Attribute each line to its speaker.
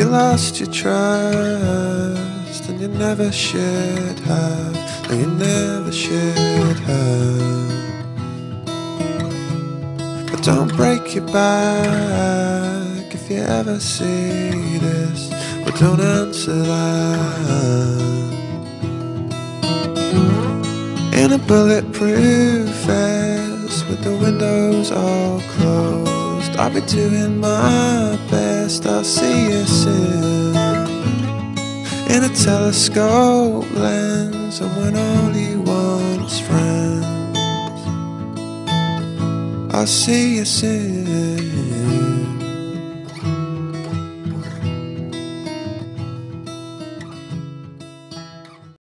Speaker 1: lost your trust, and you never should have. No, you never should have. But don't break your back if you ever see this. But don't answer that. In a bulletproof vest with the windows all closed, I'll be doing my best. I'll see you soon. In a telescope lens, and when all you want is friends, I'll see you soon.